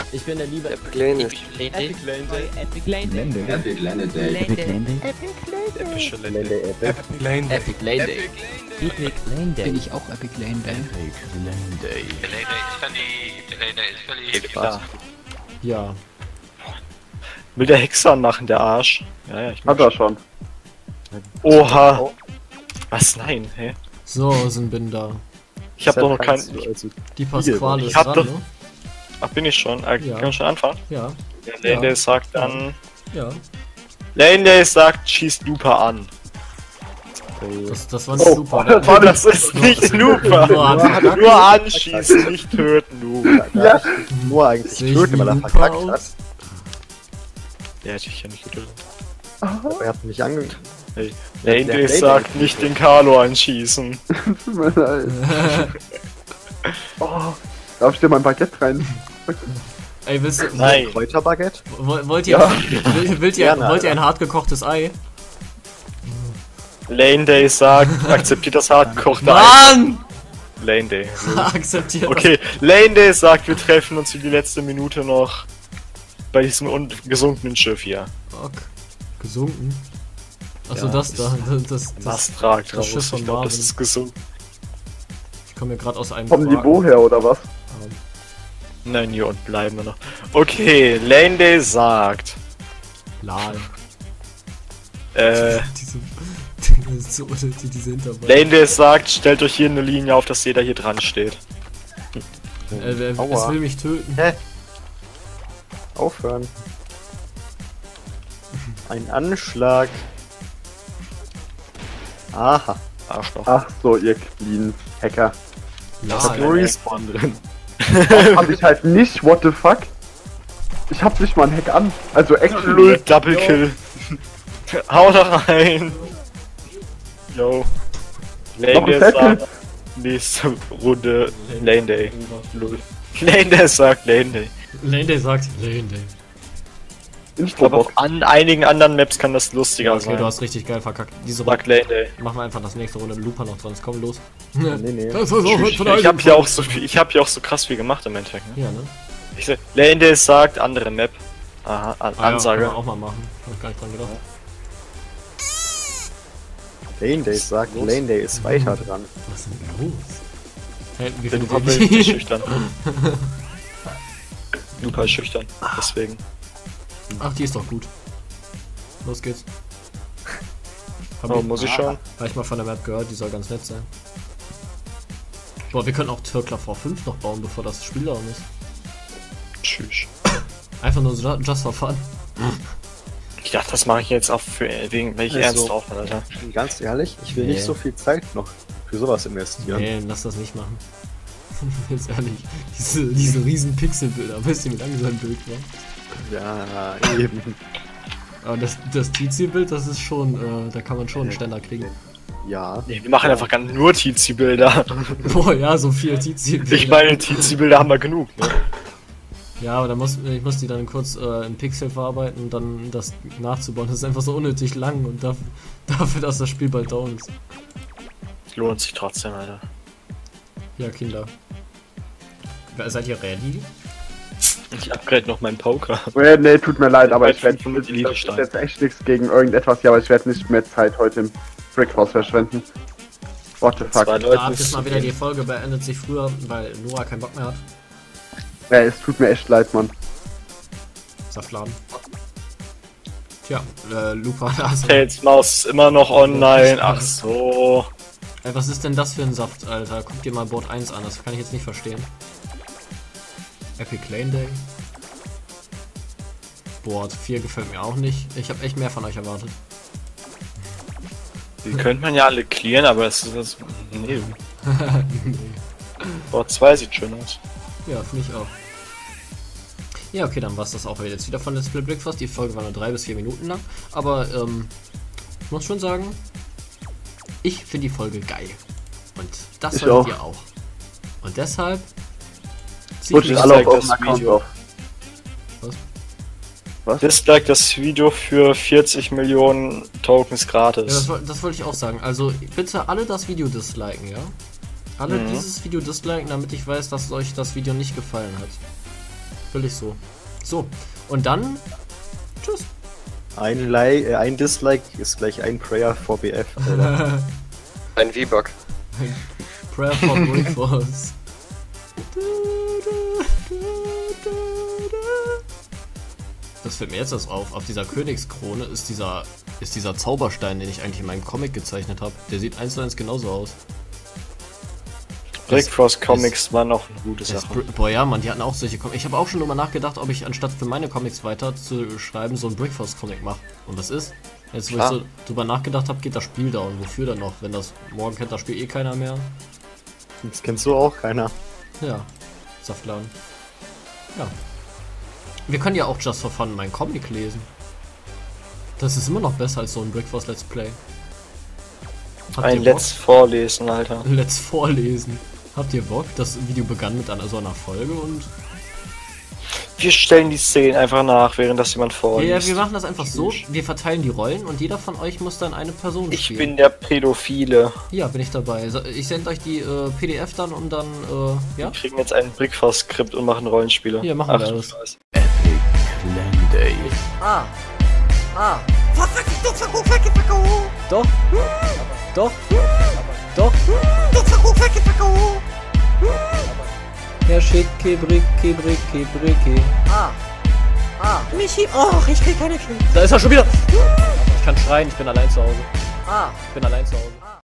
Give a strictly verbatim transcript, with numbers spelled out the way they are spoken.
Ich bin der liebe Epic Lane Day. Epic Lane Day. Epic Lane Day. Epic Lane Day. Epic Lane Day. Epische Lane Lane Day. Epic Lane Day. Epic Lane Day. Epic Lane Day. Bin ich auch Epic Lane Day? Epic Lane Day. Lane ist verliebt, Lane ist verliebt. Klar. Ja. Will der Hexer machen, der Arsch. Ja, ja, ich Hat er schon. Oha. Was? Nein, hä? So, sind bin da. Ich hab doch noch keinen. Die Pasquale Ich ist hab dran, doch- ne? Ach, bin ich schon? Äh, Ja. Kann ich schon anfangen? Ja, Ja, Lane Ja. Day sagt dann. ja. Lane Day sagt, schießt Looper an. Das, das war nicht Oh, super. Oh, das ist nicht Looper! Nur an- Nur anschießen, nicht töten, Looper. Ja. Nur eigentlich Sehe ich töten, weil er wie verkackt Lupa hat. aus? Der hätte ich ja nicht getötet. Aber er hat mich ange... Hey. Der- Lane der Day Lane sagt, Day- nicht den Carlo anschießen. Tut mir leid. Oh, darf ich dir mein Baguette rein? Ey, willst du, Nein. Kräuterbaguette? wollt, wollt ihr, Ja. will, wollt ihr, Gerne, wollt ihr ein Alter. hart gekochtes Ei? Lane Day sagt, akzeptiert das hardgekochte Ei. Mann! Lane Day. Akzeptiert Okay, Lane Day sagt, wir treffen uns für die letzte Minute noch bei diesem un gesunkenen Schiff hier. das. Ok. Gesunken? Achso, Ja, das ist- da. Das, das, Was das, tragt das raus? Schiff von Ich glaube, das Marvin. ist gesunken. ich komme hier gerade aus einem Kommen die Quark. woher oder was? Nein, hier unten bleiben wir noch. Okay, Lane Day sagt, Lal. äh, Diese, diese, diese, diese Hinterbeine. Lane Day sagt, stellt euch hier eine Linie auf, dass jeder hier dran steht. Äh, wer, es Aua. will mich töten. Hä? Aufhören. Ein Anschlag. Aha. Arschloch. Ach so, ihr clean Hacker. Da ist Lal. nur Respawn drin. Hab ich halt nicht, what the fuck? Ich hab nicht mal einen Hack an. Also actually. Null Double Kill. Hau da rein. Yo. Lane Noch ein Day Tackle. sagt, nächste Runde Lane Day. Null. Lane Day sagt Lane Day. Lane Day sagt Lane Day. Ich glaube, Infobox. auf an einigen anderen Maps kann das lustiger Okay, sein. du hast richtig geil verkackt. Diese Sagt Lane Day. machen wir einfach das nächste Runde Looper noch dran. Komm los. Nee, nee. Das ist auch Ich, ich hab hier auch so viel, ich hab hier auch so krass viel gemacht im Endeffekt. Ne? Ja, ne? Ich sag, Lane Day sagt andere Map. Aha, An Ah, ja, Ansage. können wir auch mal machen. Hab gar nicht dran gedacht. Lane Day sagt, Los. Lane Day ist weiter dran. Was ist denn los? Hey, wie Der findet Lupa ihr will die? schüchtern. Lupa ist schüchtern, deswegen. Ach, die ist doch gut. Los geht's. Hab Oh, ich, muss ich schon? hab ich mal von der Map gehört, die soll ganz nett sein. Boah, wir können auch Türkler V fünf noch bauen, bevor das Spiel down ist. Tschüss. Einfach nur so just for fun. Ich dachte, das mache ich jetzt auch für wegen welch Also- ernst drauf, Alter. Ganz ehrlich, ich will Nee. nicht so viel Zeit noch für sowas investieren. Nee, lass das nicht machen. Jetzt ehrlich, diese, diese riesen Pixelbilder, wisst ihr, wie lange so ein Bild war? Ja, eben. Aber das, das Tizi-Bild, das ist schon, äh, da kann man schon einen Ständer kriegen. Ja. Nee, wir machen einfach ganz nur Tizi-Bilder. Boah, ja, so viel Tizi-Bilder. Ich meine, Tizi-Bilder haben wir genug, ne? Ja, aber dann muss, ich muss die dann kurz äh, in Pixel verarbeiten und dann das nachzubauen. Das ist einfach so unnötig lang und dafür, dafür dass das Spiel bald down ist. Lohnt sich trotzdem, Alter. Ja, Kinder. Seid ihr ready? Ich upgrade noch meinen Poker. Nee, nee, tut mir leid, aber ich werde fünfhundert das Elite ist Stein. jetzt echt nichts gegen irgendetwas hier, aber ich werde nicht mehr Zeit heute im Brickhouse verschwenden. What the fuck. Zwei Da Leute habt jetzt mal müssen wieder die gehen. Folge beendet sich früher, weil Noah keinen Bock mehr hat. Ja, es tut mir echt leid, Mann. Saftladen. Tja, äh, Lupa, also, Tails Maus ist immer noch online. Ach so. ey, was ist denn das für ein Saft, Alter? Guck dir mal Board eins an, das kann ich jetzt nicht verstehen. Epic Lane Day. Board vier gefällt mir auch nicht. Ich habe echt mehr von euch erwartet. Die könnte man ja alle clearen, aber es ist das. Nee. Board zwei sieht schön aus. Ja, finde ich auch. Ja, okay, dann war es das auch jetzt wieder von Let's Play Breakfast. Die Folge war nur drei bis vier Minuten lang. Aber, ähm, ich muss schon sagen, ich finde die Folge geil. Und das Ich solltet auch. ihr auch. Und deshalb Rutscht Dislike alle auf das euren Account Video. auf. Was? Was? Dislike das Video für vierzig Millionen Tokens Ja, gratis. das, woll- das wollte ich auch sagen. Also bitte alle das Video disliken, ja? Alle Mhm. dieses Video disliken, damit ich weiß, dass euch das Video nicht gefallen hat. will ich so. So, und dann, tschüss. Ein, Li äh, ein Dislike ist gleich ein Prayer for B F, Alter. Ein V-Buck. Prayer for Breakfast. Das fällt mir jetzt erst auf. Auf dieser Königskrone ist dieser, ist dieser Zauberstein, den ich eigentlich in meinem Comic gezeichnet habe. Der sieht eins zu eins genauso aus. Breakfast Comics waren auch eine gute Das, Sache. boah, ja, Mann, die hatten auch solche Comics. Ich habe auch schon drüber nachgedacht, ob ich anstatt für meine Comics weiter zu schreiben, so einen Breakfast-Comic mache. Und was ist? Jetzt, wo Klar. ich so drüber nachgedacht habe, geht das Spiel down. Wofür dann noch? Wenn das morgen kennt das Spiel eh keiner mehr. Das kennst du auch keiner. Ja, Saftladen. Ja. Wir können ja auch Just for Fun meinen Comic lesen. Das ist immer noch besser als so ein Breakfast Let's Play. Habt Ein ihr Let's vorlesen, Alter. Bock? Let's vorlesen. Habt ihr Bock? Das Video begann mit einer so einer Folge und... Wir stellen die Szenen einfach nach, während das jemand Ja, vorliest. wir machen das einfach so. Wir verteilen die Rollen und jeder von euch muss dann eine Person Ich spielen. bin der Pädophile. Ja, bin ich dabei. So, ich sende euch die äh, P D F dann und dann, äh, ja? Wir kriegen jetzt ein Brickfast-Skript und machen Rollenspiele. Hier, machen Ach, wir du das. Scheiße. Ah. Ah. Doch. Doch. Doch. Ja, schicke, bricke, bricke, bricke. Ah. Ah. Michi, oh, ich krieg keine Kinder. Da ist er schon wieder. Ich kann schreien, ich bin allein zu Hause. Ah. Ich bin allein zu Hause.